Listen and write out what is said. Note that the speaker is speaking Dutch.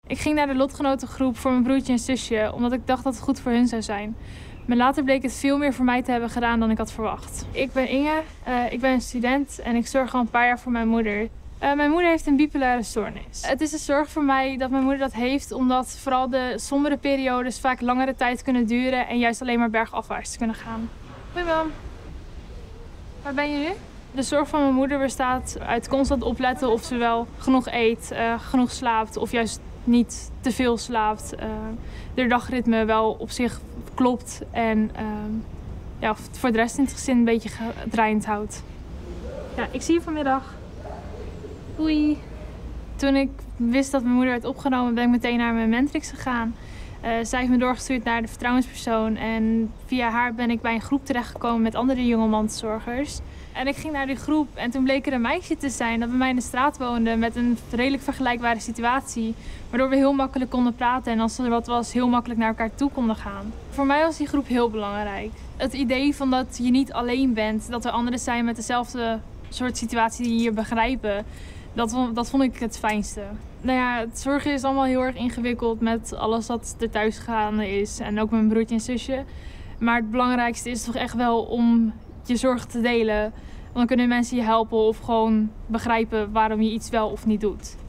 Ik ging naar de lotgenotengroep voor mijn broertje en zusje, omdat ik dacht dat het goed voor hun zou zijn. Maar later bleek het veel meer voor mij te hebben gedaan dan ik had verwacht. Ik ben Inge, ik ben een student en ik zorg al een paar jaar voor mijn moeder. Mijn moeder heeft een bipolaire stoornis. Het is een zorg voor mij dat mijn moeder dat heeft, omdat vooral de sombere periodes vaak langere tijd kunnen duren en juist alleen maar bergafwaarts kunnen gaan. Hoi mam, waar ben je nu? De zorg van mijn moeder bestaat uit constant opletten of ze wel genoeg eet, genoeg slaapt of juist niet te veel slaapt. De dagritme wel op zich klopt en voor de rest in het gezin een beetje draaiend houdt. Ja, ik zie je vanmiddag. Doei. Toen ik wist dat mijn moeder werd opgenomen, ben ik meteen naar mijn mentrix gegaan. Zij heeft me doorgestuurd naar de vertrouwenspersoon en via haar ben ik bij een groep terechtgekomen met andere jonge mantelzorgers. En ik ging naar die groep en toen bleek er een meisje te zijn dat bij mij in de straat woonde met een redelijk vergelijkbare situatie. Waardoor we heel makkelijk konden praten en als er wat was heel makkelijk naar elkaar toe konden gaan. Voor mij was die groep heel belangrijk. Het idee van dat je niet alleen bent, dat er anderen zijn met dezelfde soort situatie die je begrijpen. Dat vond ik het fijnste. Nou ja, het zorgen is allemaal heel erg ingewikkeld met alles wat er thuis gaande is. En ook met mijn broertje en zusje. Maar het belangrijkste is toch echt wel om je zorgen te delen. Want dan kunnen mensen je helpen of gewoon begrijpen waarom je iets wel of niet doet.